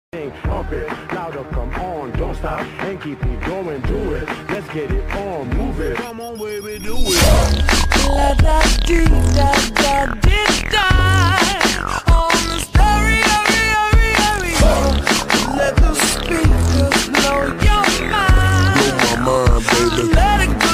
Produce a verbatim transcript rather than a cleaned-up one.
Up it, louder, come on, don't stop, and keep it going, do it. Let's get it on, move it. Come on, baby, do it. La da dee da da dee da. On the stereo, let the speakers blow your mind. Blow my mind, baby. Let it go.